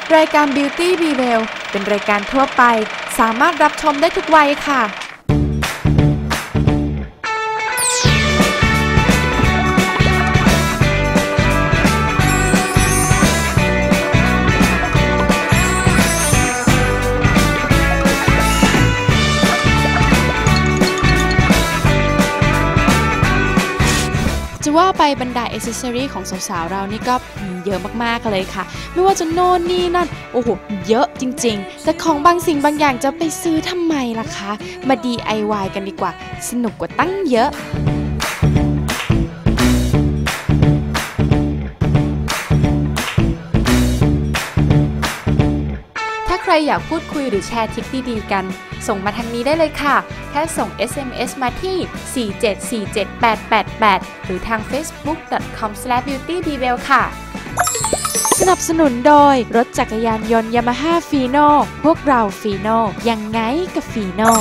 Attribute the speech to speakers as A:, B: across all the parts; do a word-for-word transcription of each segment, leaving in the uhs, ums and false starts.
A: รายการ Beauty Be Well เป็นรายการทั่วไปสามารถรับชมได้ทุกวัยค่ะจะว่าไปบรรดาแอคเซสซอรี่ของสาวๆเรานี่ก็มีเยอะมากๆเลยค่ะไม่ว่าจะโน่นนี่นั่นโอ้โหเยอะจริงๆแต่ของบางสิ่งบางอย่างจะไปซื้อทำไมล่ะคะมา ดี ไอ วาย กันดีกว่าสนุกกว่าตั้งเยอะถ้าใครอยากพูดคุยหรือแชร์ทริคดีๆกันส่งมาทางนี้ได้เลยค่ะแค่ส่ง เอส เอ็ม เอส มาที่ สี่เจ็ดสี่เจ็ดแปดแปดแปด หรือทาง เฟซบุ๊ก ดอท คอม สแลช บิวตี้ บี เวล ค่ะสนับสนุนโดยรถจักรยานยนต์ ยามาฮ่า ฟีโน่ พวกเราฟีโน่ยังไงกับฟีโน่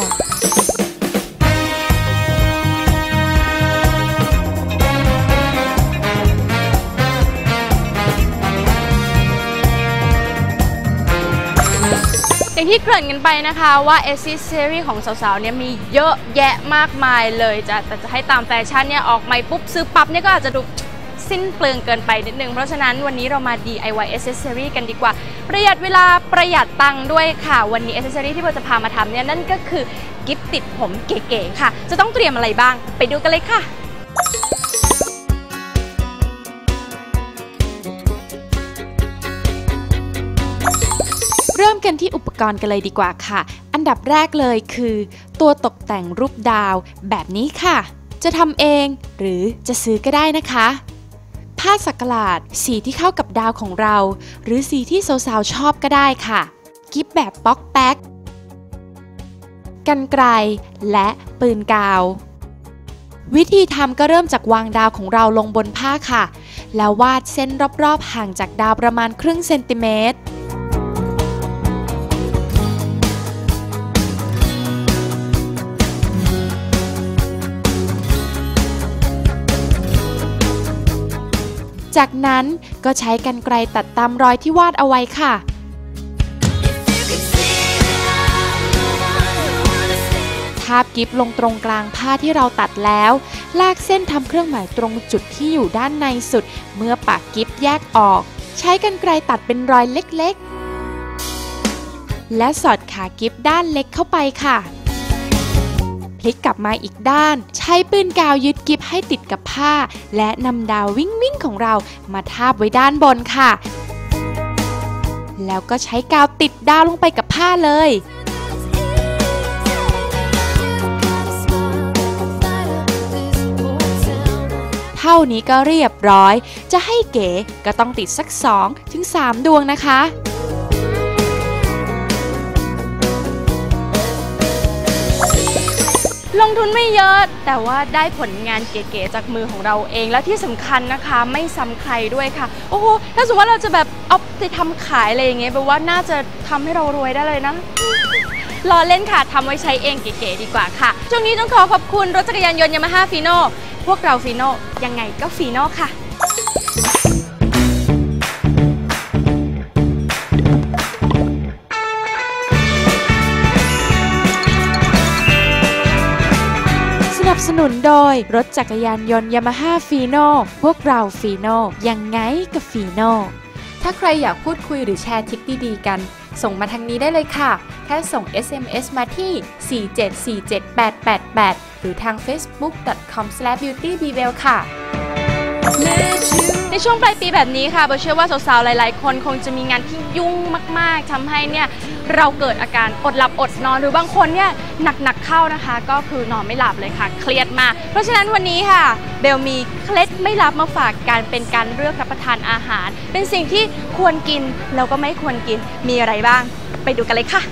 A: อย่างที่เกริ่นกันไปนะคะว่าเอสซีซีรีส์ของสาวๆเนี่ยมีเยอะแยะมากมายเลยจะแต่จะให้ตามแฟชั่นเนี่ยออกใหม่ปุ๊บซื้อปั๊บเนี่ยก็อาจจะดูสิ้นเปลืองเกินไปนิดนึงเพราะฉะนั้นวันนี้เรามา ดี ไอ วาย Accessory กันดีกว่าประหยัดเวลาประหยัดตังค์ด้วยค่ะวันนี้ Accessory ที่เราจะพามาทำเนี่ยนั่นก็คือกิฟต์ติดผมเก๋ๆค่ะจะต้องเตรียมอะไรบ้างไปดูกันเลยค่ะเริ่มกันที่อุปกรณ์กันเลยดีกว่าค่ะอันดับแรกเลยคือตัวตกแต่งรูปดาวแบบนี้ค่ะจะทำเองหรือจะซื้อก็ได้นะคะผ้าสักหลาดสีที่เข้ากับดาวของเราหรือสีที่สาวๆชอบก็ได้ค่ะกิ๊บแบบป๊อกแป๊กกรรไกรและปืนกาววิธีทำก็เริ่มจากวางดาวของเราลงบนผ้าค่ะแล้ววาดเส้นรอบๆห่างจากดาวประมาณครึ่งเซนติเมตรจากนั้นก็ใช้กรรไกรตัดตามรอยที่วาดเอาไว้ค่ะทาบกิ๊บลงตรงกลางผ้าที่เราตัดแล้วลากเส้นทำเครื่องหมายตรงจุดที่อยู่ด้านในสุดเมื่อปากกิ๊บแยกออกใช้กรรไกรตัดเป็นรอยเล็กๆและสอดขากิ๊บด้านเล็กเข้าไปค่ะพลิกกลับมาอีกด้านใช้ปืนกาวยึดกิ๊บให้ติดกับผ้าและนำดาววิ่งวิ่งของเรามาทาบไว้ด้านบนค่ะแล้วก็ใช้กาวติดดาวลงไปกับผ้าเลยเท่านี้ก็เรียบร้อยจะให้เก๋ก็ต้องติดสัก สองถึงสาม ดวงนะคะลงทุนไม่เยอะแต่ว่าได้ผลงานเก๋ๆจากมือของเราเองและที่สำคัญนะคะไม่ซ้ำใครด้วยค่ะโอ้โหถ้าสมมติว่าเราจะแบบเอาไปทำขายอะไรอย่างเงี้ยแปลว่าน่าจะทำให้เรารวยได้เลยนะรอเล่นค่ะทำไว้ใช้เองเก๋ๆดีกว่าค่ะช่วงนี้ต้องขอขอบคุณรถจักรยานยนต์ยามาฮ่าฟีโน่พวกเราฟีโน่ยังไงก็ฟีโน่ค่ะสนับสนุนโดยรถจักรยานยนต์ยามาฮ่าฟีโน่พวกเราฟีโน่ยังไงกับฟีโน่ถ้าใครอยากพูดคุยหรือแชร์ทริคดีๆกันส่งมาทางนี้ได้เลยค่ะแค่ส่ง เอส เอ็ม เอส มาที่ สี่เจ็ดสี่เจ็ดแปดแปดแปด หรือทาง เฟซบุ๊ก ดอท คอม สแลช บิวตี้ บี เวล ค่ะในช่วงปลายปีแบบนี้ค่ะโบเชื่อว่าสาวๆหลายๆคนคงจะมีงานที่ยุ่งมากๆทำให้เนี่ยเราเกิดอาการอดหลับอดนอนหรือบางคนเนี่ยหนักๆเข้านะคะก็คือนอนไม่หลับเลยค่ะเครียดมากเพราะฉะนั้นวันนี้ค่ะเบลมีเคล็ดไม่ลับมาฝากกันเป็นการเลือกรับประทานอาหารเป็นสิ่งที่ควรกินแล้วก็ไม่ควรกินมีอะไรบ้างไปดูกันเลยค่ะ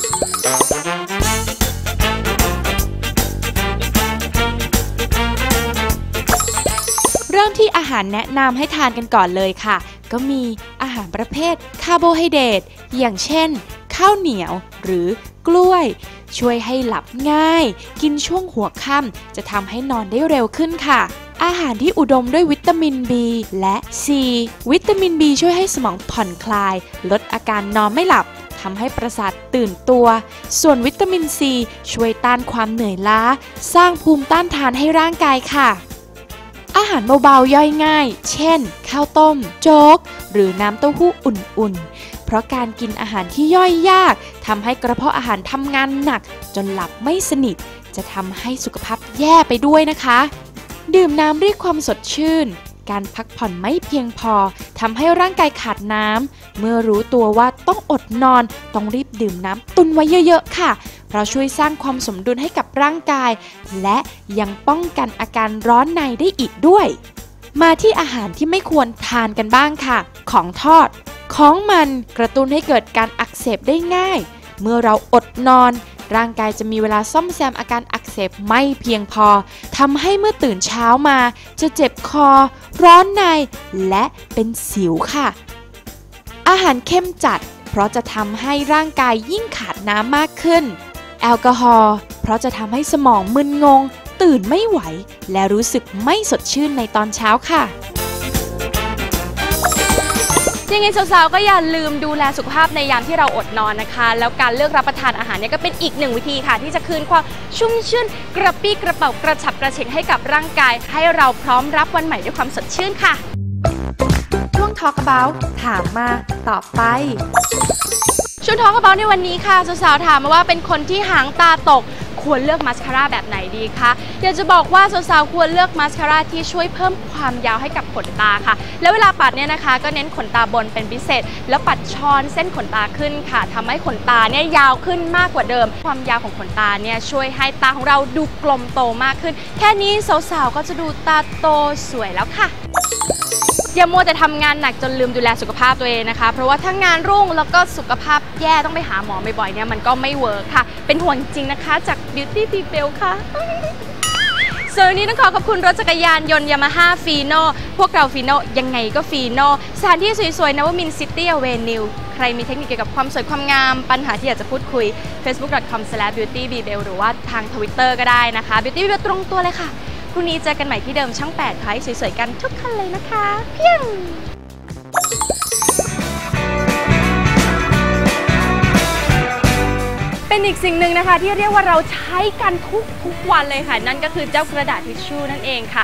A: เริ่มที่อาหารแนะนำให้ทานกันก่อนเลยค่ะก็มีอาหารประเภทคาร์โบไฮเดรตอย่างเช่นข้าวเหนียวหรือกล้วยช่วยให้หลับง่ายกินช่วงหัวค่ำจะทำให้นอนได้เร็วขึ้นค่ะอาหารที่อุดมด้วยวิตามิน บี และ ซี วิตามิน บี ช่วยให้สมองผ่อนคลายลดอาการนอนไม่หลับทำให้ประสาทตื่นตัวส่วนวิตามิน ซี ช่วยต้านความเหนื่อยล้าสร้างภูมิต้านทานให้ร่างกายค่ะอาหารเบาๆย่อยง่ายเช่นข้าวต้มโจ๊กหรือน้ำเต้าหู้อุ่นๆเพราะการกินอาหารที่ย่อยยากทำให้กระเพาะอาหารทำงานหนักจนหลับไม่สนิทจะทำให้สุขภาพแย่ไปด้วยนะคะดื่มน้ำเรียกความสดชื่นการพักผ่อนไม่เพียงพอทำให้ร่างกายขาดน้ำเมื่อรู้ตัวว่าต้องอดนอนต้องรีบดื่มน้ำตุนไว้เยอะๆค่ะเพราะช่วยสร้างความสมดุลให้กับร่างกายและยังป้องกันอาการร้อนในได้อีกด้วยมาที่อาหารที่ไม่ควรทานกันบ้างค่ะของทอดของมันกระตุ้นให้เกิดการอักเสบได้ง่ายเมื่อเราอดนอนร่างกายจะมีเวลาซ่อมแซมอาการอักเสบไม่เพียงพอทำให้เมื่อตื่นเช้ามาจะเจ็บคอร้อนในและเป็นสิวค่ะอาหารเข้มจัดเพราะจะทำให้ร่างกายยิ่งขาดน้ำมากขึ้นแอลกอฮอล์เพราะจะทำให้สมองมึนงงตื่นไม่ไหวและรู้สึกไม่สดชื่นในตอนเช้าค่ะ
B: ยังไงสาวๆก็อย่าลืมดูแลสุขภาพในยามที่เราอดนอนนะคะแล้วการเลือกรับประทานอาหารเนี่ยก็เป็นอีกหนึ่งวิธีค่ะที่จะคืนความชุ่มชื่นกระปี้กระเป๋ากระฉับกระเฉงให้กับร่างกายให้เราพร้อมรับวันใหม่ด้วยความสดชื่นค่ะ
A: ช่วง Talk About ถามมาตอบไป
B: ช่วง Talk About ในวันนี้ค่ะสาวๆถามมาว่าเป็นคนที่หางตาตกควรเลือกมาสคาร่าแบบไหนดีคะอยากจะบอกว่าสาวๆควรเลือกมาสคาร่าที่ช่วยเพิ่มความยาวให้กับขนตาค่ะแล้วเวลาปัดเนี่ยนะคะก็เน้นขนตาบนเป็นพิเศษแล้วปัดช้อนเส้นขนตาขึ้นค่ะทำให้ขนตาเนี่ยยาวขึ้นมากกว่าเดิมความยาวของขนตาเนี่ยช่วยให้ตาของเราดูกลมโตมากขึ้นแค่นี้สาวๆก็จะดูตาโตสวยแล้วค่ะอย่ามัวแต่ทำงานหนักจนลืมดูแลสุขภาพตัวเองนะคะเพราะว่าถ้างานรุ่งแล้วก็สุขภาพแย่ต้องไปหาหมอบ่อยๆเนี่ยมันก็ไม่เวิร์คค่ะเป็นห่วงจริงนะคะจาก Beauty People ค่ะส่วนวันนี้ต้องขอขอบคุณรถจักรยานยนต์ Yamaha Fino พวกเรา Fino ยังไงก็ Fino สถานที่สวยๆนวมินทร์ City Avenue ใครมีเทคนิคเกี่ยวกับความสวยความงามปัญหาที่อยากจะพูดคุย เฟซบุ๊ก ดอท คอม สแลช บิวตี้ บี เบล หรือว่าทาง ทวิตเตอร์ ก็ได้นะคะ Beauty บี เบล ตรงตัวเลยค่ะพรุ่งนี้เจอกันใหม่ที่เดิมช่องแปดค่ะให้สวยๆกันทุกคันเลยนะคะเพียงเป็นอีกสิ่งหนึ่งนะคะที่เรียกว่าเราใช้กันทุกทุกวันเลยค่ะนั่นก็คือเจ้ากระดาษทิชชู่นั่นเองค่ะ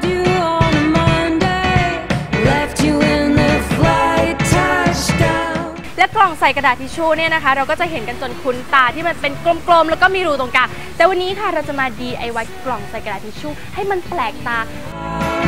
B: และกล่องใส่กระดาษทิชชู่เนี่ยนะคะเราก็จะเห็นกันจนคุ้นตาที่มันเป็นกลมๆแล้วก็มีรูตรงกลางแต่วันนี้ค่ะเราจะมา ดี ไอ วาย กล่องใส่กระดาษทิชชู่ให้มันแปลกตา